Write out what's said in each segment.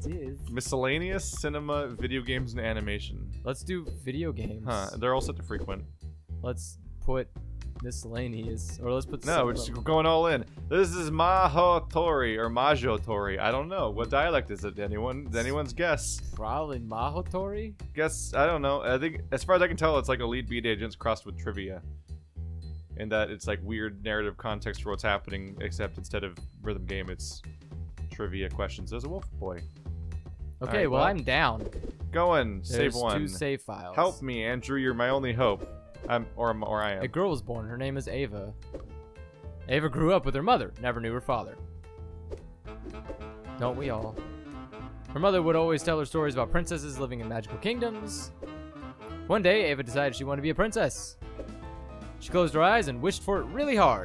Miscellaneous, cinema, video games, and animation. Let's do video games. Huh, they're all set to frequent. Let's put miscellaneous, or let's put... No, we're just going all in. This is Majotori, or Majotori. I don't know. What dialect is it? Anyone's guess? Probably Majotori? Guess, I don't know. I think, as far as I can tell, it's like Elite Beat Agents crossed with trivia. In that it's like weird narrative context for what's happening, except instead of rhythm game, it's trivia questions. There's a wolf boy. Okay, right, well, I'm down. Going, save one. 2 save files. Help me, Andrew. You're my only hope. Or I am. A girl was born. Her name is Ava. Ava grew up with her mother. Never knew her father. Don't we all? Her mother would always tell her stories about princesses living in magical kingdoms. One day, Ava decided she wanted to be a princess. She closed her eyes and wished for it really hard.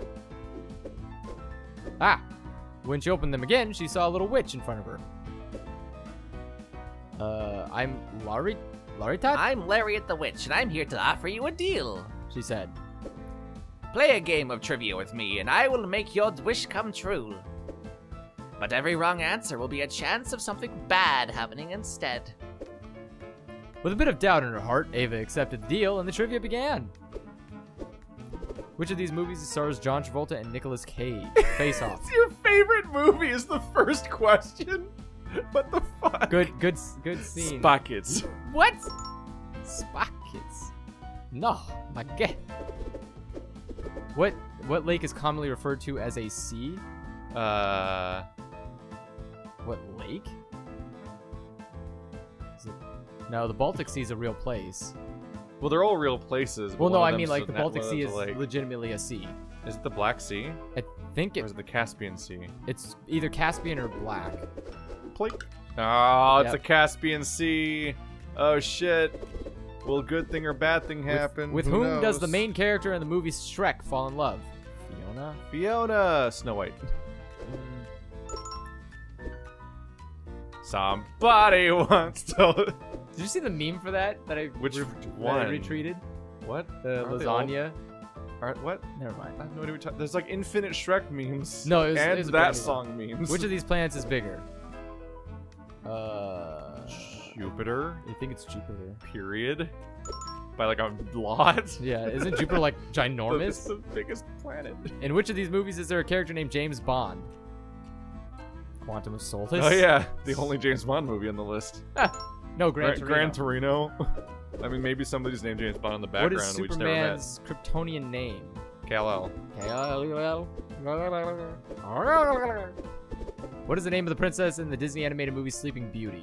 Ah! When she opened them again, she saw a little witch in front of her. I'm Lariat? I'm Lariat the Witch, and I'm here to offer you a deal, she said. Play a game of trivia with me, and I will make your wish come true. But every wrong answer will be a chance of something bad happening instead. With a bit of doubt in her heart, Ava accepted the deal, and the trivia began. Which of these movies stars John Travolta and Nicolas Cage? Face Off. It's your favorite movie is the first question? What the fuck? Good scene. Spockets. What? Spockets. No, my god. What lake is commonly referred to as a sea? What lake? Is it... No, the Baltic Sea is a real place. Well, they're all real places. Well, no, I mean like the Baltic Sea is legitimately a sea. Is it the Black Sea? I think it. Or is it the Caspian Sea? It's either Caspian or Black. Plink. Oh, it's Yep. the Caspian Sea. Oh shit. Will good thing or bad thing happen? With Who whom knows? does the main character in the movie Shrek fall in love? Fiona? Fiona. Snow White. Somebody wants to. Did you see the meme for that? That I Which that one? I retweeted? What? The Aren't they all- lasagna. What? Never mind. I have no idea what there's like infinite Shrek memes. No, it was, and it was a that big song memes. Which of these planets is bigger? Jupiter. You think it's Jupiter? Period. By like a lot. Yeah, isn't Jupiter like It's ginormous? the biggest planet. In which of these movies is there a character named James Bond? Quantum of Solace? Oh yeah, the only James Bond movie on the list. No, Gran Gran Torino. Torino. I mean, maybe somebody's named James Bond in the What background. is We just never met. Superman's Kryptonian name? Kal-El. What is the name of the princess in the Disney animated movie Sleeping Beauty?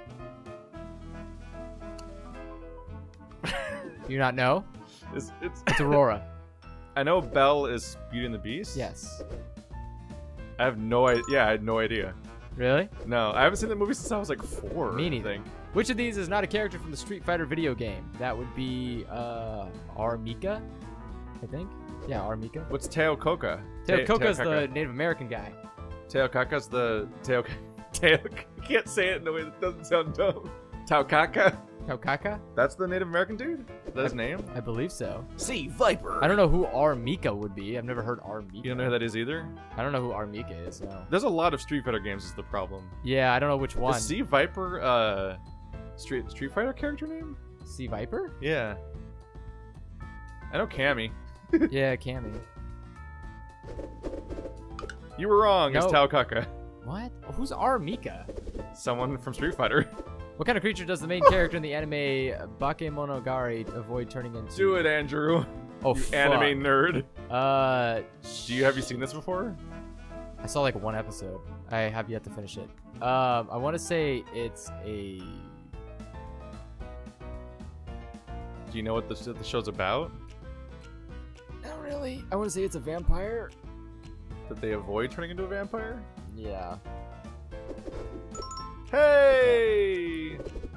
Do you not know? It's It's Aurora. I know Belle is Beauty and the Beast. Yes. I have no idea. Yeah, I had no idea. Really? No, I haven't seen that movie since I was like 4. Me neither. I think. Which of these is not a character from the Street Fighter video game? That would be Armika, I think. Yeah, Armika. What's Teococa? Teococa's the Teococa. Native American guy. Teococa's the Teo. I can't say it in a way that doesn't sound dumb. Teococa. Teococa? That's the Native American dude. Is that his name? I believe so. See, Viper. I don't know who Armika would be. I've never heard Armika. You don't know who that is either. I don't know who Armika is. No. There's a lot of Street Fighter games. Is the problem. Yeah, I don't know which one. Is Sea Viper Street Fighter character name? Sea Viper? Yeah. I know Cammy. Yeah, Cammy. You were wrong. It's No. Teococa. What? Who's Armika? Someone from Street Fighter. What kind of creature does the main character in the anime Bakemonogatari avoid turning into? Do it, Andrew. Oh, You fuck. anime nerd. Have you seen this before? I saw like one episode. I have yet to finish it. I want to say it's a... Do you know what the show's about? Not really. I want to say it's a vampire. That they avoid turning into a vampire? Yeah. Hey!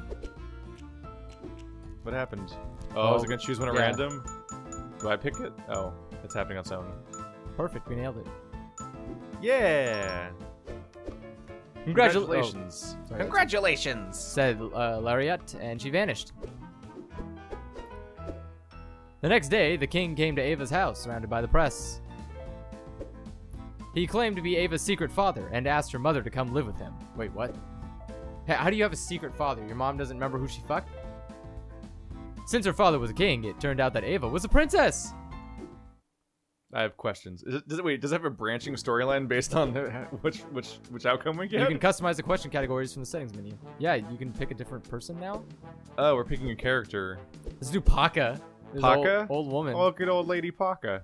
What happened? Oh, I was gonna choose one at yeah. random? Do I pick it? Oh, it's happening on its own. Perfect. We nailed it. Yeah! Congratulations. Oh, Congratulations. Said Lariat, and she vanished. The next day, the king came to Ava's house, surrounded by the press. He claimed to be Ava's secret father and asked her mother to come live with him. Wait, what? Hey, how do you have a secret father? Your mom doesn't remember who she fucked? Since her father was a king, it turned out that Ava was a princess. I have questions. Does it have a branching storyline based on which outcome we get? You can customize the question categories from the settings menu. Yeah, you can pick a different person now. Oh, we're picking a character. Let's do Paka. Paka? Old woman. Oh, good old lady Paka.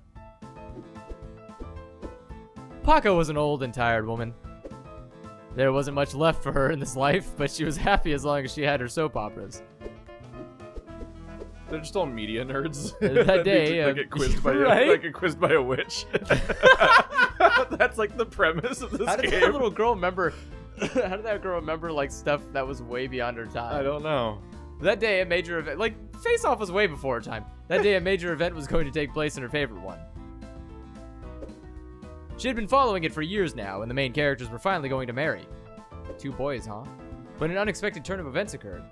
Paka was an old and tired woman. There wasn't much left for her in this life, but she was happy as long as she had her soap operas. They're just all media nerds. That day, they get quizzed by right? like get quizzed by a witch. That's like the premise of this How did game. that little girl remember? How did that girl remember like stuff that was way beyond her time? I don't know. That day, a major event, like Face Off was way before her time. That day, a major event was going to take place in her favorite one. She had been following it for years now, and the main characters were finally going to marry. 2 boys, huh? But an unexpected turn of events occurred.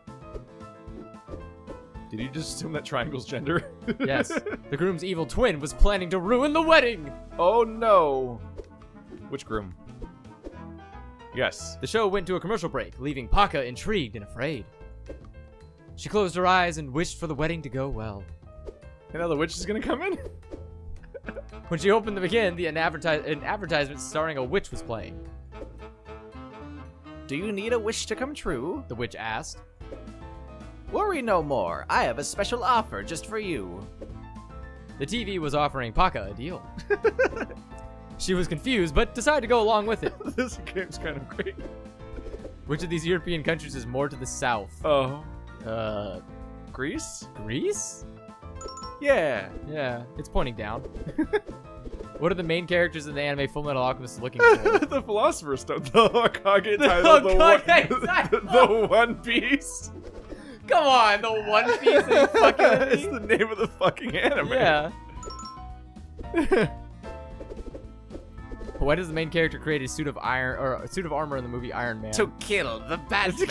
Did you just assume that triangle's gender? Yes, the groom's evil twin was planning to ruin the wedding! Oh no! Which groom? Yes. The show went to a commercial break, leaving Paka intrigued and afraid. She closed her eyes and wished for the wedding to go well. And now the witch is gonna come in? When she opened them again, an advertisement starring a witch was playing. Do you need a wish to come true? The witch asked. Worry no more. I have a special offer just for you. The TV was offering Paka a deal. She was confused, but decided to go along with it. This game's kind of great. Which of these European countries is more to the south? Oh. Greece? Greece? Greece? Yeah. Yeah, it's pointing down. What are the main characters in the anime Full Metal Alchemist looking for? The Philosopher's Stone. The Hokage title. The One Piece. Come on, the One Piece is fucking It's the name of the fucking anime. Yeah. Why does the main character create a suit of armor in the movie Iron Man? To kill the Batman.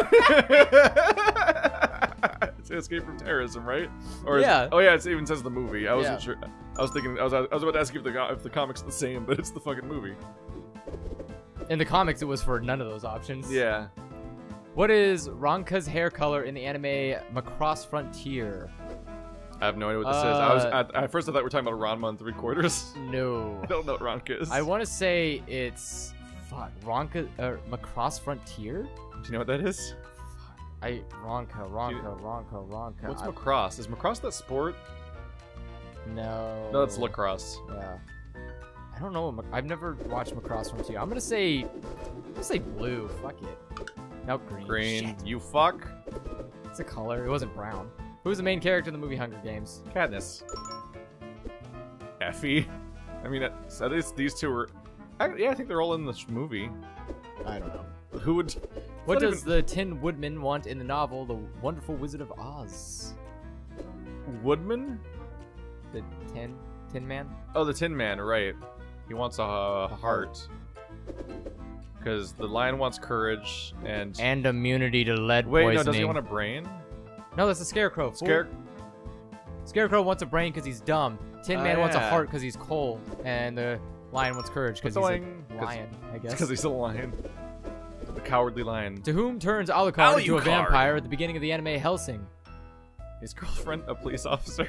It's Escape from Terrorism, right? Or Yeah. Oh yeah, it even says the movie. I wasn't Yeah. sure. I was thinking. I was about to ask you if the comics are the same, but it's the fucking movie. In the comics, it was for none of those options. Yeah. What is Ranka's hair color in the anime Macross Frontier? I have no idea what this is. At first I thought we were talking about Ranma and 3/4. No. I don't know what Ranka is. I want to say it's Ranka Macross Frontier. Do you know what that is? Ranka. What's Macross? Is Macross that sport? No. No, that's lacrosse. Yeah. I don't know. I've never watched Macross Frontier. I'm gonna say blue. Fuck it. No, green. Green. Shit. You fuck. It's a color. It wasn't brown. Who's the main character in the movie Hunger Games? Katniss. Effie. I mean, so these two were. Yeah, I think they're all in this movie. I don't know. Who would? What does the Tin Woodman want in the novel The Wonderful Wizard of Oz? Woodman? The Tin Man? Oh, the Tin Man, right. He wants a heart. Because the lion wants courage and... And immunity to lead Wait, poisoning. no, does he want a brain? No, that's the Scarecrow. Scarecrow wants a brain because he's dumb. Tin Man wants a heart because he's cold. And the lion wants courage because he's a lion, I guess. Because he's a lion. The cowardly lion. To whom turns Alucard into a vampire at the beginning of the anime Hellsing? His girlfriend, a police officer.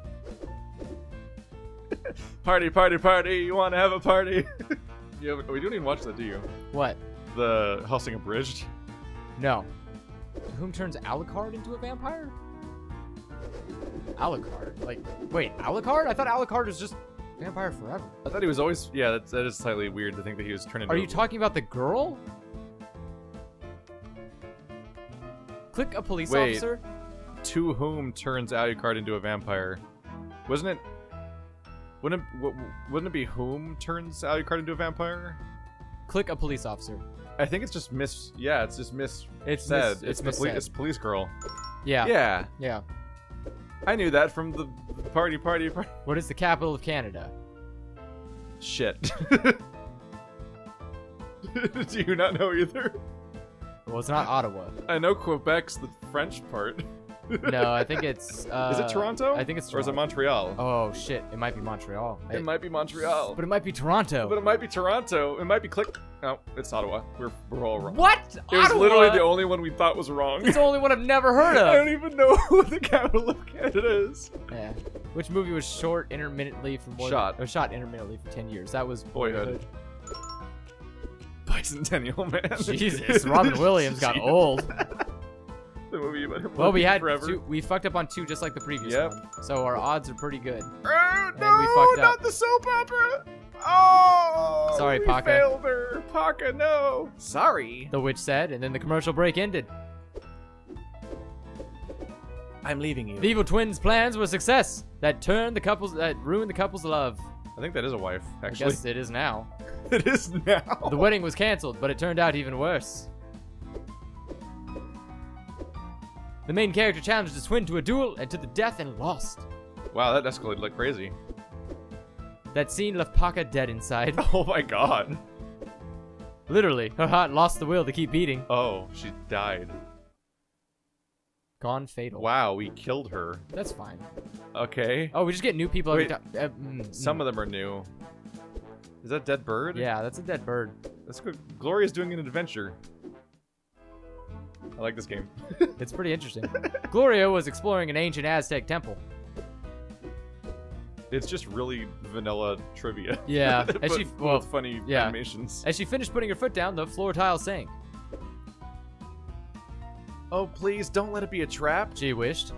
Party, party, party! You want to have a party? We don't even watch that, do you? What? The Hellsing Abridged? No. To whom turns Alucard into a vampire? Alucard? Like, wait, Alucard? I thought Alucard was just vampire forever. I thought he was always... Yeah, that is slightly weird to think that he was turned into... Are you talking about the girl? Click a police officer? To whom turns Alucard into a vampire? Wasn't it... Wouldn't it be whom turns Alucard into a vampire? Click a police officer. I think it's just yeah, it's just It's said. It's It's police girl. Yeah. Yeah. Yeah. I knew that from the party. What is the capital of Canada? Shit. Do you not know either? Well, it's not Ottawa. I know Quebec's the French part. No, I think it's. Is it Toronto? I think it's Or is Toronto. it Montreal? Oh shit! It might be Montreal. It might be Montreal. But it might be Toronto. But it might be Toronto. It might be Click. No, it's Ottawa. We're all wrong. What? It was Ottawa? literally the only one we thought was wrong. It's the only one I've never heard I of. don't even know what the capital of Canada is. Yeah. Which movie was short intermittently for more Shot. Than, shot intermittently for 10 years? That was Boyhood. Bicentennial Man. Jesus, Robin Williams got Jesus. old. The movie about him Well, we working had forever. two, we fucked up on 2 just like the previous Yep. one. So our odds are pretty good. No, we fucked up. not the soap opera. Oh, Sorry, we Paka. failed her. Paka, no. Sorry. The witch said, and then the commercial break ended. I'm leaving you. The evil twins' plans were a success that ruined the couple's love. I think that is a wife, I actually. guess it is now. It is now. The wedding was canceled, but it turned out even worse. The main character challenged his twin to a duel and to the death and lost. Wow, that escalated like crazy. That scene left Paka dead inside. Oh my god. Literally, her heart lost the will to keep beating. Oh, she died. Gone fatal. Wow, we killed her. That's fine. Okay. Oh, we just get new people every Wait, time. Some of them are new. Is that dead bird? Yeah, that's a dead bird. That's good. Gloria's doing an adventure. I like this game. It's pretty interesting. Gloria was exploring an ancient Aztec temple. It's just really vanilla trivia. Yeah, But as she with funny yeah. animations. As she finished putting her foot down, the floor tile sank. Oh, please don't let it be a trap. She wished.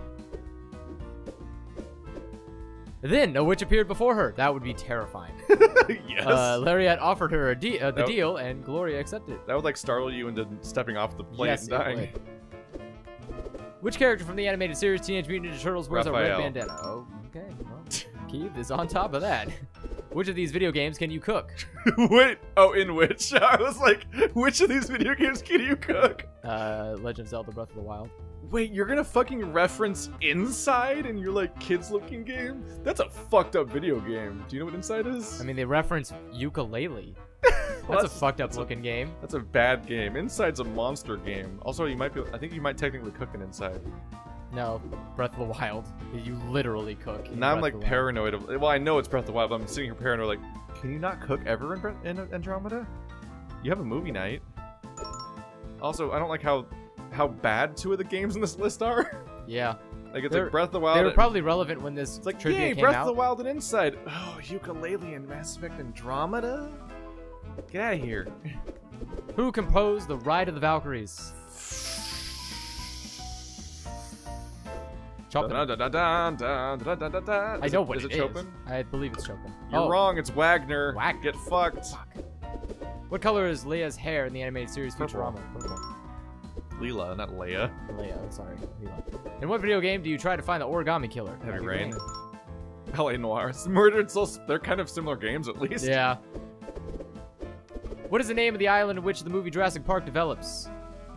Then a witch appeared before her. That would be terrifying. Yes. Lariat offered her the Nope. deal, and Gloria accepted. That would like startle you into stepping off the plane Yes, and it dying. would. Which character from the animated series Teenage Mutant Ninja Turtles wears a red Raphael. bandana? Oh, okay. Well, Keith is on top of that. Which of these video games can you cook? Wait. Oh, in which? I was like, which of these video games can you cook? Legend of Zelda Breath of the Wild. Wait, you're gonna fucking reference Inside in your like kids-looking game? That's a fucked up video game. Do you know what Inside is? I mean, they reference ukulele. Well, That's a fucked up looking game. That's a bad game. Inside's a monster game. Also, you might be. I think you might technically cook an Inside. No, Breath of the Wild. You literally cook. in Now I'm Breath like of the Wild. paranoid of. Well, I know it's Breath of the Wild, but I'm sitting here paranoid. Like, can you not cook ever in Andromeda? You have a movie night. Also, I don't like how bad 2 of the games in this list are. Yeah. Like it's They're- like Breath of the Wild. They were probably relevant when this It's like, trivia yay, came Breath out. of the Wild and Inside. Oh, ukulele and Mass Effect Andromeda? Get out of here. Who composed The Ride of the Valkyries? Chopin. I I know what is it it Chopin? I believe it's Chopin. You're Oh, wrong, it's Wagner. Wagner. Get fucked. Fuck. What color is Leia's hair in the animated series Purple. Futurama? Purple. Leela, not Leia. Leia, sorry. Leela. In what video game do you try to find the origami killer? Heavy Heavy Rain. L.A. Noir. Murder and Soul. They're kind of similar games, at least. Yeah. What is the name of the island in which the movie Jurassic Park develops?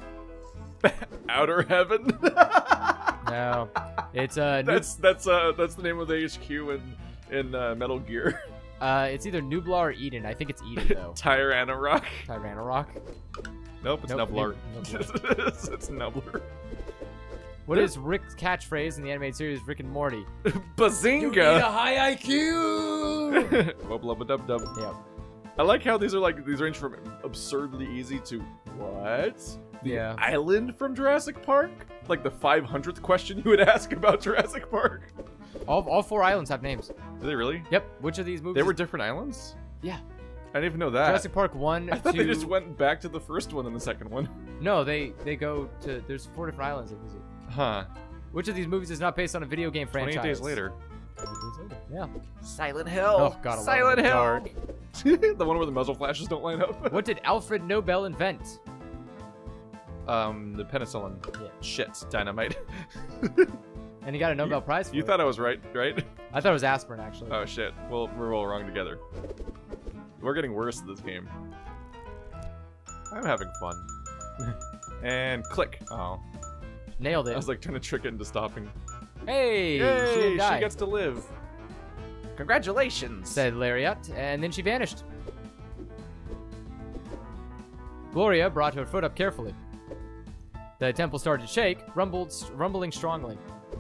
Outer Heaven. No. It's That's the name of the HQ in Metal Gear. it's either Nublar or Eden. I think it's Eden though. Tyrannosaurus. Tyrannosaurus. Nope, it's Nope, Nublar. Nublar. It's Nublar. What is Rick's catchphrase in the animated series Rick and Morty? Bazinga! high IQ. Wub-lubba-dub-dub. Yep. I like how these range from absurdly easy to what? The Yeah. island from Jurassic Park? Like the 500th question you would ask about Jurassic Park? All 4 islands have names. Do they really? Yep. Which of these movies? They were different islands? Yeah. I didn't even know that. Jurassic Park 1, I thought 2. they just went back to the first one and the second one. No, they go to. There's 4 different islands. They visit. Huh. Which of these movies is not based on a video game franchise? 28 days later. 28 days later. Yeah. Silent Hill. Oh God. I love Silent it. Hill. Dark. The one where the muzzle flashes don't line up. What did Alfred Nobel invent? The penicillin. Yeah. Shit. Dynamite. And he got a Nobel Prize for You it. thought I was right? I thought it was aspirin, actually. Oh shit. Well, we're all wrong together. We're getting worse at this game. I'm having fun. And click. Oh. Nailed I it. was like trying to trick it into stopping. Hey, Yay, she didn't die. she gets to live. Congratulations. Said Lariat, and then she vanished. Gloria brought her foot up carefully. The temple started to shake, rumbling strongly.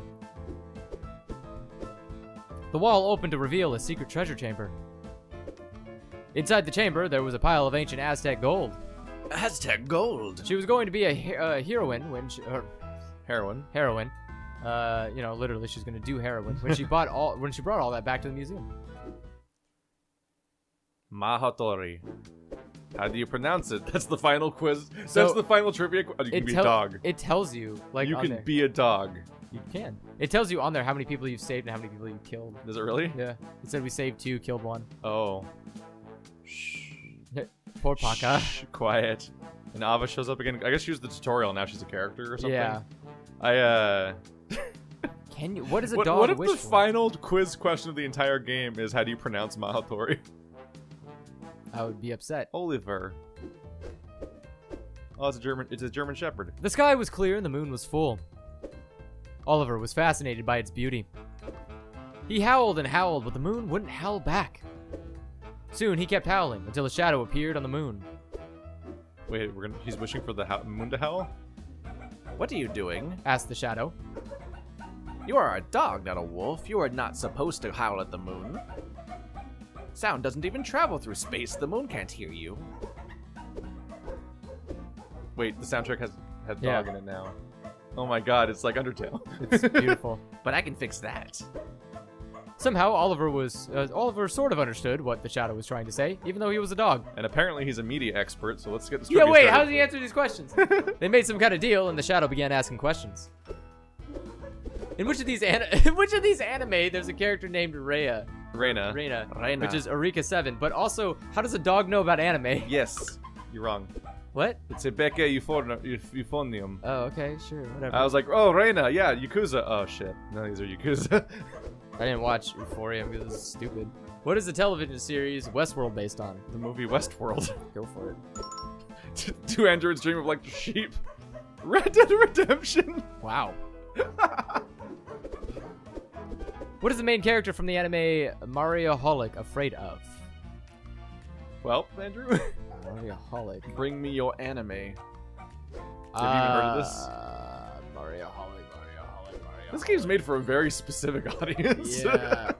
The wall opened to reveal a secret treasure chamber. Inside the chamber, there was a pile of ancient Aztec gold. Aztec gold. She was going to be a heroine when she, Heroin. heroine. You know, literally, she's going to do heroin when she brought all that back to the museum. Majotori. How do you pronounce it? That's the final quiz. So, That's the final trivia. Oh, you can be a dog. It tells you, like, You on can there. be a dog. You can. It tells you on there how many people you've saved and how many people you've killed. Does it really? Yeah. It said we saved 2, killed 1. Oh. Poor Paka. Shh, quiet. And Ava shows up again. I guess she was the tutorial. Now she's a character or something. Yeah. Can you? What is a dog What if wish the for? final quiz question of the entire game is how do you pronounce Majotori? I would be upset. Oliver. Oh, it's a German Shepherd. The sky was clear and the moon was full. Oliver was fascinated by its beauty. He howled and howled, but the moon wouldn't howl back. Soon he kept howling until a shadow appeared on the moon. Wait, he's wishing for the moon to howl? What are you doing? Asked the shadow. You are a dog, not a wolf. You are not supposed to howl at the moon. Sound doesn't even travel through space. The moon can't hear you. Wait, the soundtrack has Yeah. dog in it now. Oh my god, it's like Undertale. It's beautiful. But I can fix that. Somehow Oliver sort of understood what the shadow was trying to say, even though he was a dog. And apparently he's a media expert, so let's get this Yeah, trivia wait, started. how does he answer these questions? They made some kind of deal, and the shadow began asking questions. In which of these anime there's a character named Rhea? Reina. Reina. Which is Eureka 7. But also, how does a dog know about anime? Yes. You're wrong. What? It's a Becca euphonium. Oh, okay, sure, whatever. I was like, oh, Reina, yeah, Yakuza. Oh, shit. No, these are Yakuza. I didn't watch Euphoria because it's stupid. What is the television series Westworld based on? The movie Westworld. Go for it. Do androids dream of like sheep? Red Dead Redemption. Wow. What is the main character from the anime Marioholic afraid of? Well, Andrew, Marioholic. bring me your anime. Have you even heard of this? Marioholic. This game's made for a very specific audience. Yeah.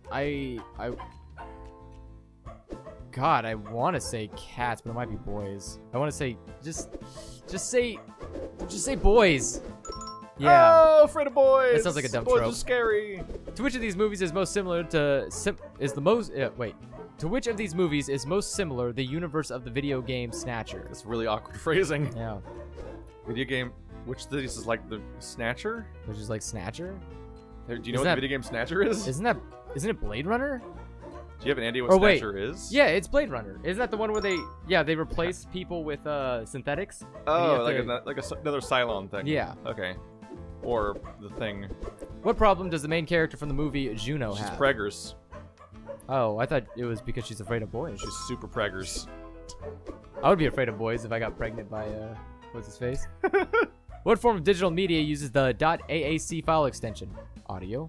God, I want to say cats, but it might be boys. I want to say just say boys. Yeah. Oh, afraid of boys. That sounds like a dumb boys trope. are scary. To which of these movies is most similar to To which of these movies is most similar the universe of the video game Snatcher? That's really awkward phrasing. Yeah. Video game. Which of these is like the Snatcher? Which is like Snatcher? Do you know what the video game Snatcher is? Isn't it Blade Runner? Do you have an idea what Oh, wait. Snatcher is? Yeah, it's Blade Runner. Isn't that the one where they replace people with synthetics? Oh, And you have like another Cylon thing. Yeah. Okay. Or the thing. What problem does the main character from the movie Juno She's have? preggers. Oh, I thought it was because she's afraid of boys. She's super preggers. I would be afraid of boys if I got pregnant by what's his face? What form of digital media uses the .aac file extension? Audio.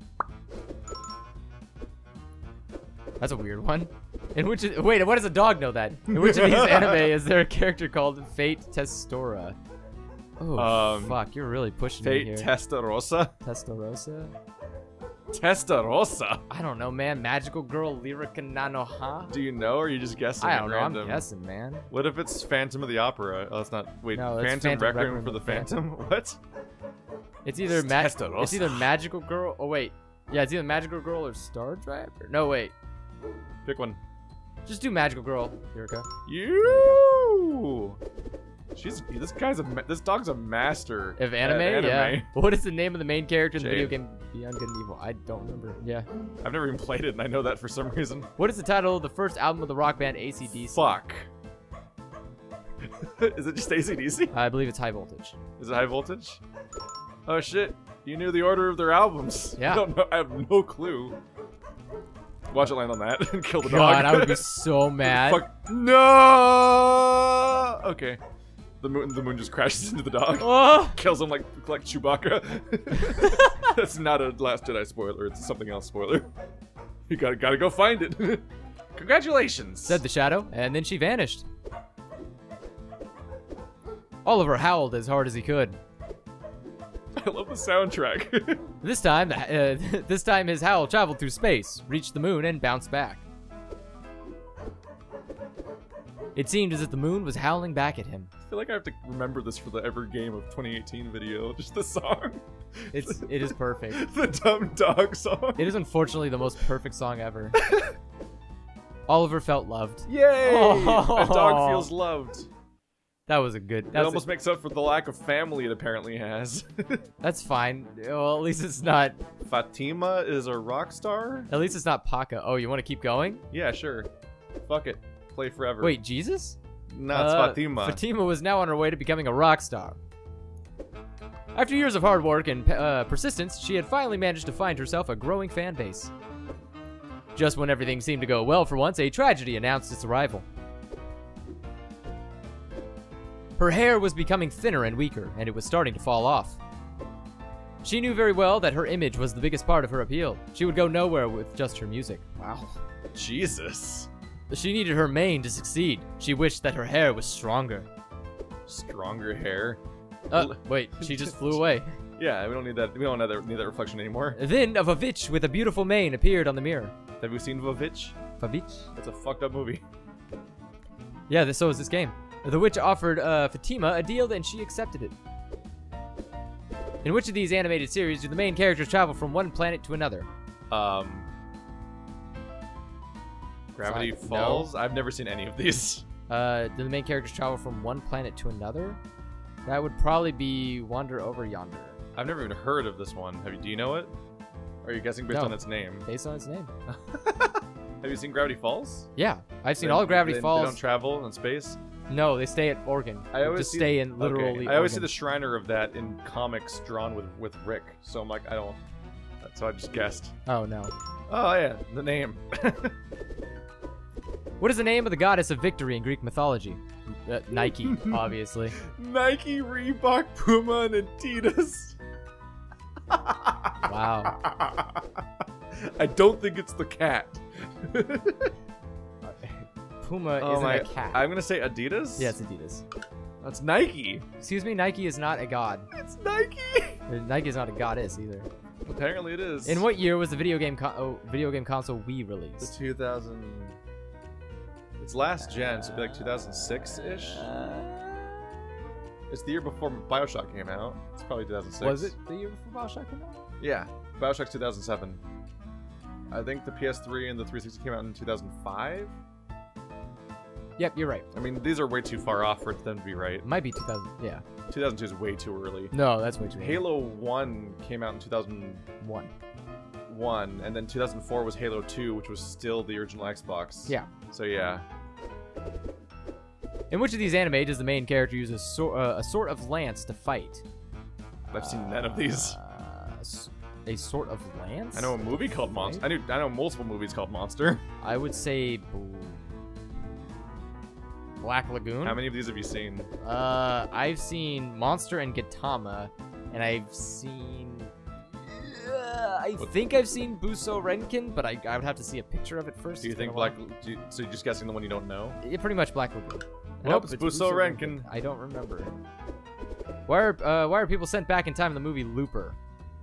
That's a weird one. Wait, what does a dog know that? In which of these anime is there a character called Fate Testora? Oh, fuck, you're really pushing me here. Fate Testarossa? Testarossa? Testarossa? I don't know, man. Magical Girl Lyrica Nanoha? Do you know, or are you just guessing I at don't know, random? I'm guessing, man. What if it's Phantom of the Opera? Oh, it's not. Wait, No, it's Phantom Phantom Requiem Requiem for the for the Phantom? What? It's either Testarossa. it's either Magical Girl. Oh wait, yeah, it's either Magical Girl or Star Driver. No wait, Pick one. just do Magical Girl, Lyrica. You. This dog's a master If at anime, yeah. What is the name of the main character in the video Jade. game Beyond Good and Evil? I don't remember. Yeah. I've never even played it, and I know that for some reason. What is the title of the first album of the rock band AC/DC? Fuck. Is it just AC/DC? I believe it's High Voltage. Is it High Voltage? Oh shit! You knew the order of their albums. Yeah. I don't know. I have no clue. Watch it land on that and kill the God, dog. I would be so mad. Fuck. No. Okay. The moon just crashes into the dog. Oh! Kills him like Chewbacca. That's not a Last Jedi spoiler. It's something else spoiler. You gotta go find it. Congratulations. Said the shadow, and then she vanished. Oliver howled as hard as he could. I love the soundtrack. This time his howl traveled through space, reached the moon, and bounced back. It seemed as if the moon was howling back at him. I feel like I have to remember this for the Every Game of 2018 video. Just the song. It is perfect. The dumb dog song. It is unfortunately the most perfect song ever. Oliver felt loved. Yay! Oh. A dog feels loved. That was a good. That almost makes up for the lack of family it apparently has. That's fine. Well, at least it's not. Fatima is a rock star? At least it's not Paka. Oh, you want to keep going? Yeah, sure. Fuck it. Play forever. Wait, Jesus? No, it's Fatima. Fatima was now on her way to becoming a rock star. After years of hard work and persistence, she had finally managed to find herself a growing fan base. Just when everything seemed to go well for once, a tragedy announced its arrival. Her hair was becoming thinner and weaker, and it was starting to fall off. She knew very well that her image was the biggest part of her appeal. She would go nowhere with just her music. Wow. Jesus. She needed her mane to succeed. She wished that her hair was stronger. Stronger hair? Wait, she just flew away. Yeah, we don't need that. We don't need that reflection anymore. Then a Vavitch with a beautiful mane appeared on the mirror. Have you seen Vavitch? Vavitch? That's a fucked up movie. Yeah, so is this game. The witch offered Fatima a deal, and she accepted it. In which of these animated series do the main characters travel from one planet to another? Gravity Falls? No. I've never seen any of these. Do the main characters travel from one planet to another? That would probably be Wander Over Yonder. I've never even heard of this one. Do you know it? Or are you guessing based on its name? Based on its name. Have you seen Gravity Falls? Yeah, I've seen all Gravity Falls. They don't travel in space? No, they stay at Oregon. I always stay in literally. I always see the Shriner of that in comics drawn with Rick. So I'm like, I don't. So I just guessed. Oh no. Oh yeah, the name. What is the name of the goddess of victory in Greek mythology? Nike, obviously. Nike, Reebok, Puma, and Adidas. Wow. I don't think it's the cat. Puma isn't a cat. I'm gonna say Adidas? Yeah, it's Adidas. That's Nike. Excuse me, Nike is not a god. It's Nike. Nike is not a goddess either. Apparently it is. In what year was the video game console Wii released? The 2000... It's last gen, so it'd be like 2006-ish. It's the year before BioShock came out. It's probably 2006. Was it the year before BioShock came out? Yeah, BioShock's 2007. I think the PS3 and the 360 came out in 2005. Yep, you're right. I mean, these are way too far off for them to be right. It might be 2000, yeah. 2002 is way too early. No, that's way too early. Halo 1 came out in 2001. And then 2004 was Halo 2, which was still the original Xbox. Yeah. So yeah. In which of these anime does the main character use a sort of lance to fight? I've seen none of these. A sort of lance? I know a movie called Monster. I know multiple movies called Monster. I would say Black Lagoon. How many of these have you seen? I've seen Monster and Gintama, and I've seen. I think I've seen Buso Renkin, but I would have to see a picture of it first. Do you think so you're just guessing the one you don't know? Yeah, pretty much Black Lagoon. Nope, it's Buso Renkin. I don't remember. Why are people sent back in time in the movie Looper?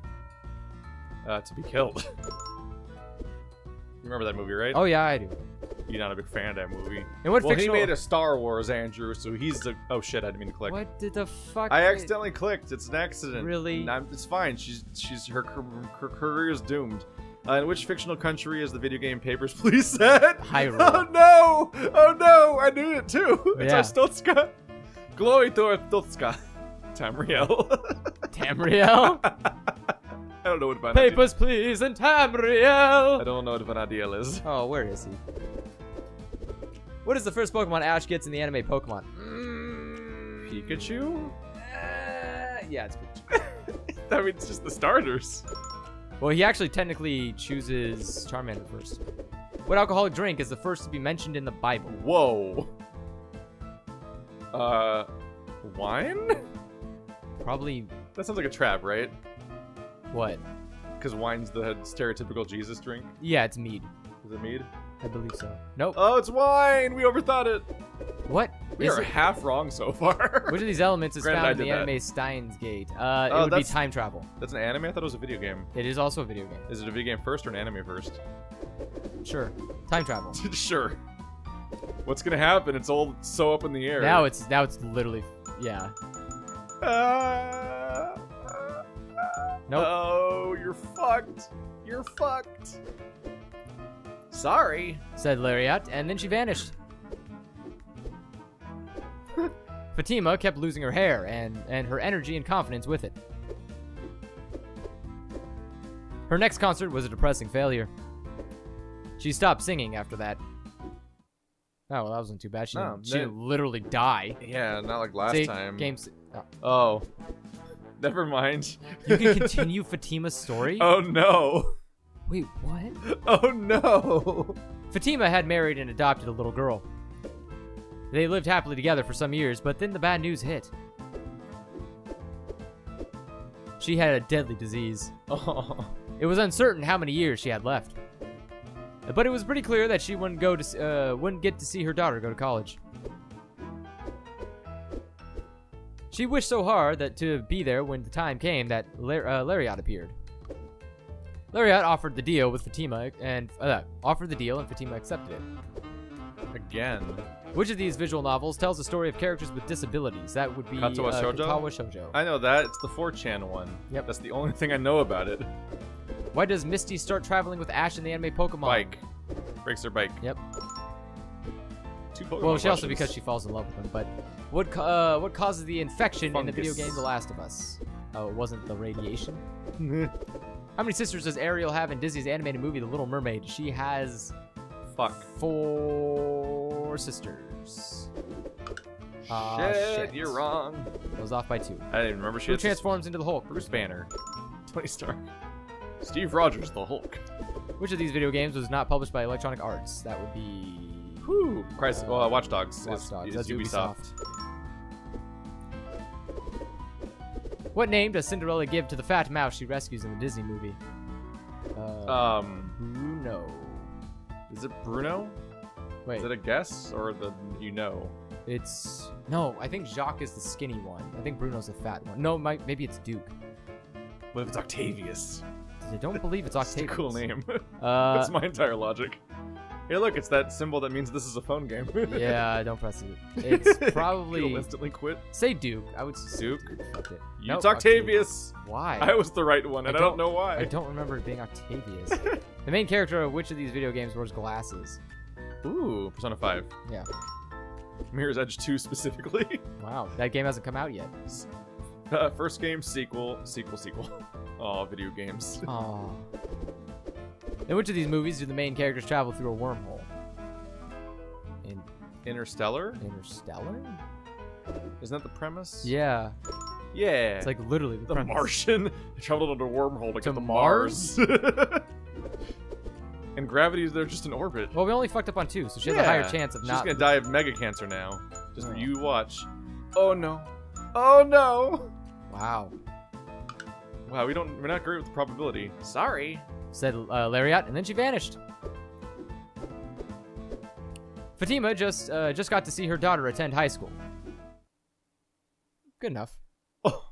To be killed. You remember that movie, right? Oh yeah, I do. You're not a big fan of that movie. And what fictional... he made a Star Wars, Andrew, so he's the... Oh shit, I didn't mean to click. What did the fuck? I accidentally clicked. It's an accident. Really? It's fine. Her career is doomed. In which fictional country is the video game Papers, Please set? Hyrule. Oh no! Oh no! I knew it too. It's Yeah. Arstotzka. Glory to Arstotzka. Tamriel. Tamriel? I don't know what Vanadiel. Papers, Please, and Tamriel. I don't know what Vanadiel is. Oh, where is he? What is the first Pokemon Ash gets in the anime Pokemon? Pikachu? Yeah, it's Pikachu. I mean, it's just the starters. Well, he actually technically chooses Charmander first. What alcoholic drink is the first to be mentioned in the Bible? Whoa. Wine? Probably. That sounds like a trap, right? What? Because wine's the stereotypical Jesus drink. Yeah, it's mead. Is it mead? I believe so. Nope. Oh, it's wine! We overthought it! What? We are half wrong so far. Which of these elements is Granted, found in the I did anime Steins Gate? It would be time travel. That's an anime? I thought it was a video game. It is also a video game. Is it a video game first or an anime first? Sure. Time travel. Sure. What's gonna happen? It's all so up in the air. Now it's literally, yeah. Nope. Oh, you're fucked. You're fucked. Sorry. Said Lariat, and then she vanished. Fatima kept losing her hair and her energy and confidence with it. Her next concert was a depressing failure. She stopped singing after that. Oh, well, that wasn't too bad. She didn't literally die. Yeah, not like last See, time. Games. Oh. Never mind. You can continue Fatima's story? Oh, no. Wait, what? Oh, no. Fatima had married and adopted a little girl. They lived happily together for some years, but then the bad news hit. She had a deadly disease. Oh. It was uncertain how many years she had left. But it was pretty clear that she wouldn't get to see her daughter go to college. She wished so hard that to be there when the time came that Lariat appeared. Lariat offered the deal with Fatima and Fatima accepted it. Again. Which of these visual novels tells the story of characters with disabilities? That would be Katawa Shoujo? Katawa Shoujo. I know that. It's the 4chan one. Yep. That's the only thing I know about it. Why does Misty start traveling with Ash in the anime Pokemon? Bike. Breaks her bike. Yep. 2 Pokemon Well, she also questions. because she falls in love with him. But what causes the infection in the video game The Last of Us? Oh, it wasn't the radiation. How many sisters does Ariel have in Disney's animated movie The Little Mermaid? She has 4 sisters. Shit, you're wrong. I was off by 2. I didn't remember she Who had transforms into the Hulk? Bruce Banner. Tony Stark. Steve Rogers, the Hulk. Which of these video games was not published by Electronic Arts? That would be... Whew. Christ, Watch Dogs. Watch Dogs. Is That's Ubisoft. What name does Cinderella give to the fat mouse she rescues in the Disney movie? Bruno. Is it Bruno? Wait. Is it a guess or It's... No, I think Jacques is the skinny one. I think Bruno's the fat one. No, maybe it's Duke. What if it's Octavius? I don't believe it's Octavius. It's a cool name. That's my entire logic. Hey, look, it's that symbol that means this is a phone game. Yeah, don't press it. It's probably... You'll instantly quit. Say Duke. I would say Duke? Fuck it. It's Octavius! Why? I was the right one, and I don't know why. I don't remember it being Octavius. The main character of which of these video games wears glasses? Ooh, Persona 5. Yeah. Mirror's Edge 2 specifically. Wow, that game hasn't come out yet. First game, sequel. Oh, video games. Aww. In which of these movies do the main characters travel through a wormhole? In Interstellar? Interstellar? Isn't that the premise? Yeah. Yeah. It's like literally the premise. Martian. They traveled on a wormhole to get to Mars? And gravity's there just in orbit. Well, we only fucked up on 2, so she has a higher chance of She's not... gonna die of mega cancer now. Just you watch. Oh no. Oh no. Wow. Wow, we're not great with the probability. Sorry. Said Lariat, and then she vanished. Fatima just got to see her daughter attend high school. Good enough. Oh.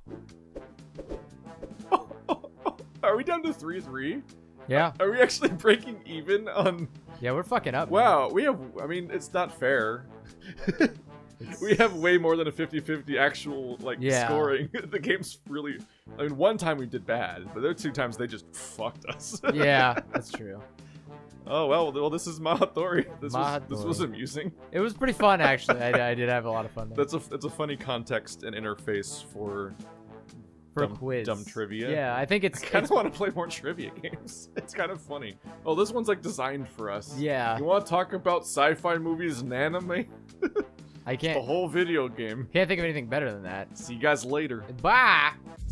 Are we down to 3-3? Yeah. Are we actually breaking even on... Yeah, we're fucking up. Wow, man. we have... I mean, it's not fair. We have way more than a 50-50 actual, scoring. The game's really... I mean, one time we did bad, but there were 2 times they just fucked us. Yeah, that's true. Oh, well, this is Majotori. This was amusing. It was pretty fun, actually. I did have a lot of fun there. It's a funny context and interface for a quiz. Dumb trivia. Yeah, I think it's... I kind of want to play more trivia games. It's kind of funny. Oh, this one's designed for us. Yeah. You want to talk about sci-fi movies and anime? I can't... The whole video game. Can't think of anything better than that. See you guys later. Bye!